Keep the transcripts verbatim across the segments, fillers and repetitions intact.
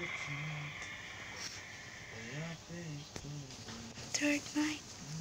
Third night.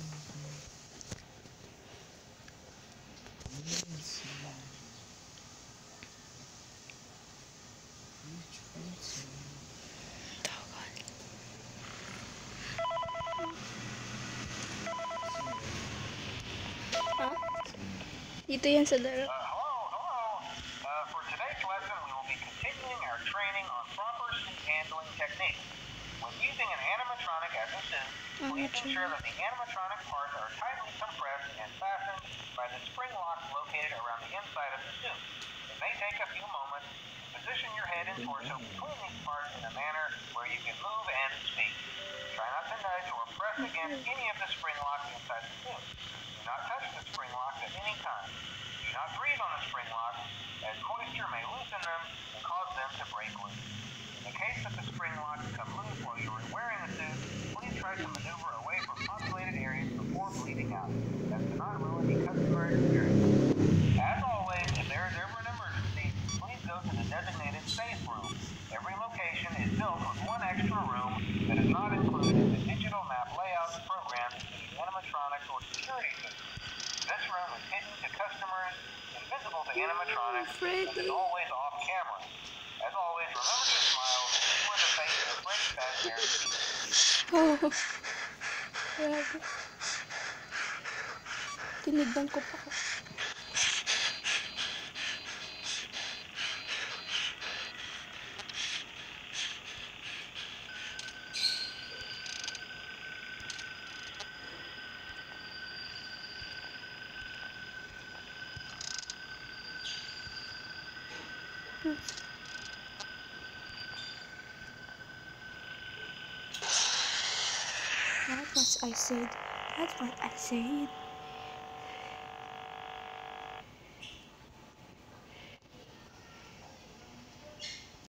Ha? Dito yan sa laro. Uh, hello, hello. Uh, for today's lesson, we will be continuing our training on proper suit handling techniques. When using an animatronic as a suit, please ensure that the animatronic parts are tightly compressed and fastened by the spring locks located around the inside of the suit. It may take a few moments to position your head and torso between these parts in a manner where you can move and speak. Try not to nudge or press against any of the spring locks inside the suit. Do not touch the spring locks at any time. Do not breathe on the spring locks, as moisture may loosen them and cause them to break loose. In the case that the spring locks come loose while you are wearing the suit, please try to maneuver away from populated areas before bleeding out. That does not ruin the customer experience. As always, if there is ever an emergency, please go to the designated safe room. Every location is built with one extra room that is not included in the digital map layouts programmed into the animatronics or security system. This room is hidden to customers, invisible to animatronics, and is always off camera. As always, remember to smile when the face is fresh fast air to keep. Oh. Grabe. Tinignan ko pa. That's what I said. That's what I said.